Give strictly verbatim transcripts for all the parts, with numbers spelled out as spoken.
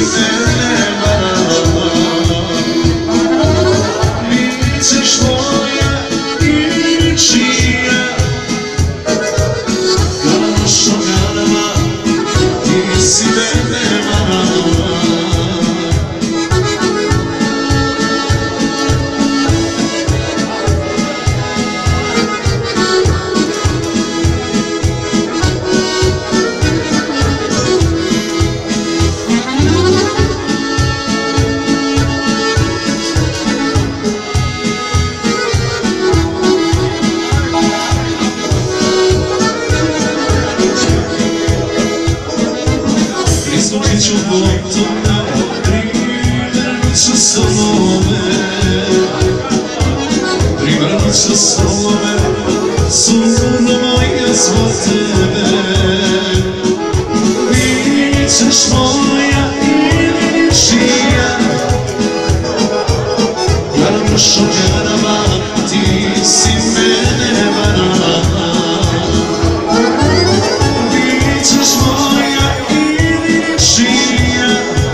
mene varala. Bićeš moja i čija, kao šogarama ti si mene varala. Priskočit ću potome, privrnut ću solove, privrnut ću solove, suno moja zbog tebe. Bićeš moja ili ničija, garamo šogarama, ti si mene varala. Bićeš moja ili ničija,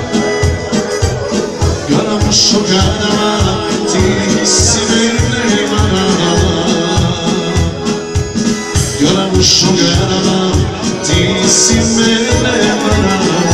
garamo šogarama, ti si mene varala. Garamo šogarama, ti si mene varala.